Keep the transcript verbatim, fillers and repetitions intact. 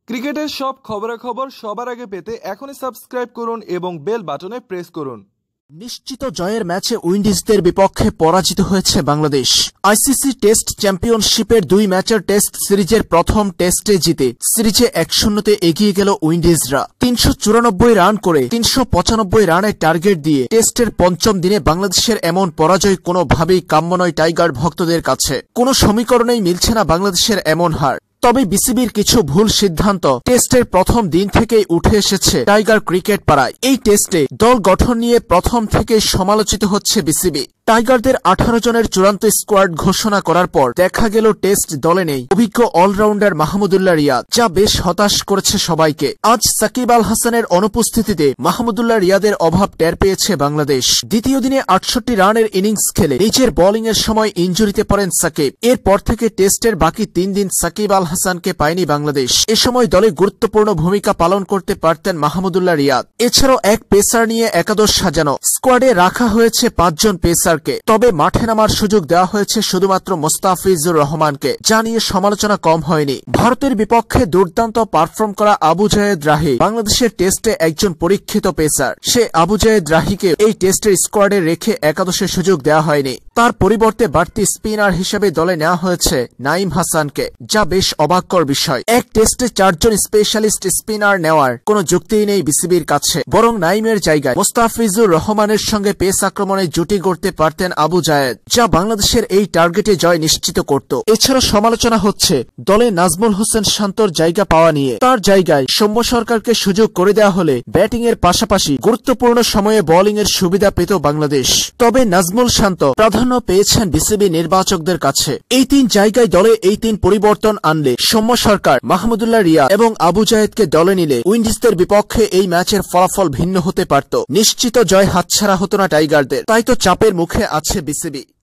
ক্রিকেটের সব খবরাখবর সবার আগে পেতে এখনই সাবস্ক্রাইব করুন এবং বেল বাটনে প্রেস করুন। নিশ্চিত জয়ের ম্যাচে উইন্ডিজদের বিপক্ষে পরাজিত হয়েছে বাংলাদেশ। আইসিসি টেস্ট চ্যাম্পিয়নশিপের দুই ম্যাচের টেস্ট সিরিজের প্রথম টেস্টে জিতে সিরিজে এক শূন্যতে এগিয়ে গেল উইন্ডিজরা। তিনশো চুরানব্বই রান করে তিনশো পঁচানব্বই রানের টার্গেট দিয়ে টেস্টের পঞ্চম দিনে বাংলাদেশের এমন পরাজয় কোনোভাবেই কাম্য নয় টাইগার ভক্তদের কাছে। কোনো সমীকরণেই মিলছে না বাংলাদেশের এমন হার। তবে বিসিবির কিছু ভুল সিদ্ধান্ত টেস্টের প্রথম দিন থেকেই উঠে এসেছে টাইগার ক্রিকেট পাড়ায়। এই টেস্টে দল গঠন নিয়ে প্রথম থেকেই সমালোচিত হচ্ছে বিসিবি। টাইগারদের আঠারো জনের চূড়ান্ত স্কোয়াড ঘোষণা করার পর দেখা গেল টেস্ট দলে নেই অভিজ্ঞ অলরাউন্ডার মাহমুদুল্লাহ রিয়াদ, যা বেশ হতাশ করেছে সবাইকে। আজ সাকিব আল হাসানের অনুপস্থিতিতে মাহমুদুল্লাহ রিয়াদের অভাব টের পেয়েছে বাংলাদেশ। দ্বিতীয় দিনে আটষট্টি রানের ইনিংস খেলে নিজের বোলিং এর সময় ইনজুরিতে পড়েন সাকিব। এরপর থেকে টেস্টের বাকি তিন দিন সাকিব আল হাসানকে পায়নি বাংলাদেশ। এ সময় দলে গুরুত্বপূর্ণ ভূমিকা পালন করতে পারতেন মাহমুদুল্লাহ রিয়াদ। এছাড়াও এক পেসার নিয়ে একাদশ সাজানো। স্কোয়াডে রাখা হয়েছে পাঁচজন পেসার। তবে মাঠে নামার সুযোগ দেওয়া হয়েছে শুধুমাত্র মোস্তাফিজুর রহমানকে, যা নিয়ে সমালোচনা কম হয়নি। ভারতের বিপক্ষে দুর্দান্ত পারফর্ম করা আবু জায়েদ রাহি বাংলাদেশের টেস্টে একজন পরীক্ষিত পেসার। সে আবু জায়েদ রাহিকে এই টেস্টের স্কোয়াডে রেখে একাদশের সুযোগ দেওয়া হয়নি। তার পরিবর্তে বাড়তি স্পিনার হিসেবে দলে নেওয়া হয়েছে নাঈম হাসানকে, যা বেশ অবাককর বিষয়। এক টেস্টে চারজন স্পেশালিস্ট স্পিনার নেওয়ার কোনো যুক্তিই নেই বিসিবির কাছে, বরং নাঈমের জায়গায় মোস্তাফিজুর রহমানের সঙ্গে পেস আক্রমণে জুটি গড়তে পারতেন আবু জায়েদ, যা বাংলাদেশের এই টার্গেটে জয় নিশ্চিত করত। এছাড়া সমালোচনা হচ্ছে দলে নাজমুল হোসেন শান্তর জায়গা পাওয়া নিয়ে। তার জায়গায় সৌম্য সরকারকে সুযোগ করে দেওয়া হলে ব্যাটিং এর পাশাপাশি গুরুত্বপূর্ণ সময়ে বোলিং এর সুবিধা পেত বাংলাদেশ। তবে নাজমুল শান্ত প্রাধান্য পেয়েছেন বিসিবি নির্বাচকদের কাছে। এই তিন জায়গায় দলে এই তিন পরিবর্তন আনলে সৌম্য সরকার, মাহমুদুল্লাহ রিয়াদ এবং আবু জায়েদকে দলে নিলে উইন্ডিজদের বিপক্ষে এই ম্যাচের ফলাফল ভিন্ন হতে পারত। নিশ্চিত জয় হাতছাড়া হতো না টাইগারদের। তাই তো চাপের মুখে আছে বিসিবি।